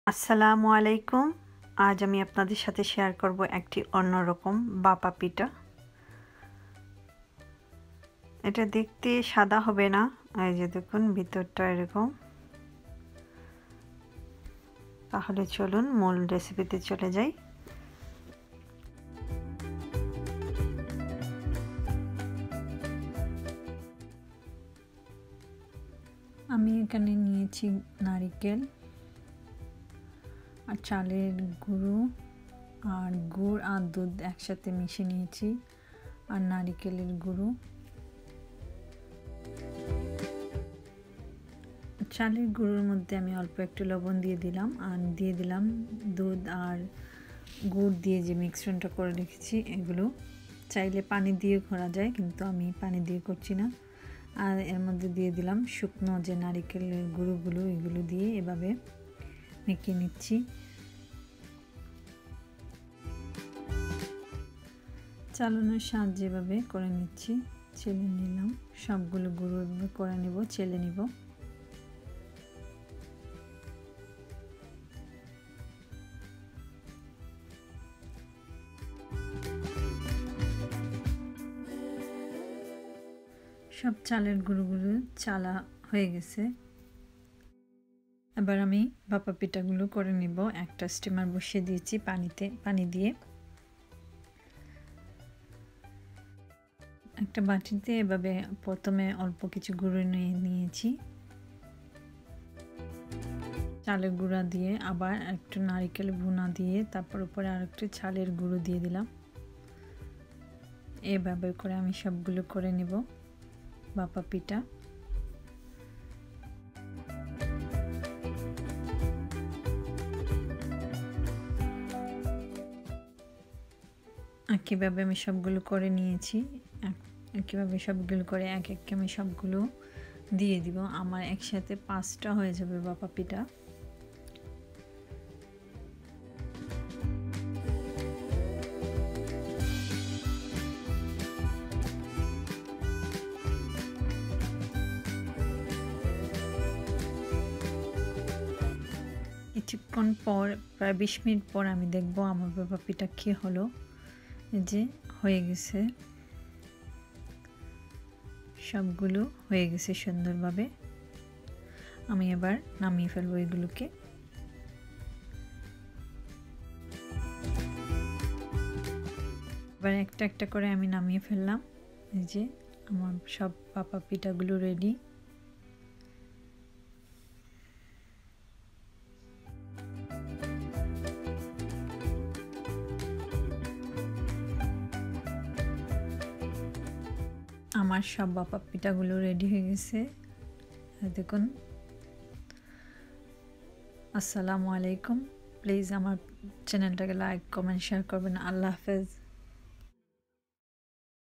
আসসালামু আলাইকুম। আজ আমি আপনাদের সাথে শেয়ার করব একটি অন্যরকম বাপা পিঠা। এটা দেখতে সাদা হবে না, এই যে দেখুন ভিতরটা এরকম। তাহলে চলুন মূল রেসিপিতে চলে যাই। আমি এখানে নিয়েছি নারকেল আর চালের গুঁড়ো আর গুড় আর দুধ একসাথে মিশিয়ে নিয়েছি আর নারকেলের গুঁড়ো। চালের গুঁড়োর মধ্যে আমি অল্প একটু লবণ দিয়ে দিলাম আর দিয়ে দিলাম দুধ আর গুড় দিয়ে যে মিশ্রণটা করে রেখেছি। এগুলো চাইলে পানি দিয়ে করা যায়, কিন্তু আমি পানি দিয়ে করছি না। আর এর মধ্যে দিয়ে দিলাম শুকনো যে নারকেলের গুঁড়োগুলো, এগুলো দিয়ে এভাবে মেখে নিচ্ছি। চালানোর সাহায্যে এভাবে করে নিচ্ছি, চেলে নিলাম। সবগুলো গুঁড়ো করে নেব, চেলে নেব। সব চালের গুঁড়োগুলো চালা হয়ে গেছে। এবার আমি ভাপা পিঠাগুলো করে নিব। একটা স্টিমার বসিয়ে দিয়েছি পানি দিয়ে। একটা বাটিতে এভাবে প্রথমে অল্প কিছু গুঁড়ো নিয়েছি, চালের গুঁড়া দিয়ে আবার একটু নারকেল ভুনা দিয়ে তারপর উপরে আরেকটু চালের গুঁড়ো দিয়ে দিলাম। এভাবে করে আমি সবগুলো করে নেব ভাপা পিঠা। একইভাবে আমি সবগুলো করে নিয়েছি। একইভাবে সবগুলো করে এক আমি সবগুলো দিয়ে দিব। আমার একসাথে 5টা হয়ে যাবে ভাপা পিঠা। কিছুক্ষণ পর, প্রায় 20 মিনিট পর আমি দেখব আমার ভাপা পিঠা কি হলো। এই যে হয়ে গেছে, সবগুলো হয়ে গেছে সুন্দরভাবে। আমি এবার নামিয়ে ফেলবো এগুলোকে। এবার একটা একটা করে আমি নামিয়ে ফেললাম। এই যে আমার সব ভাপা পিঠাগুলো রেডি। আমার সব ভাপা পিঠাগুলো রেডি হয়ে গেছে, দেখুন। আসসালামু আলাইকুম। প্লিজ আমার চ্যানেলটাকে লাইক, কমেন্ট, শেয়ার করবেন। আল্লাহ হাফেজ।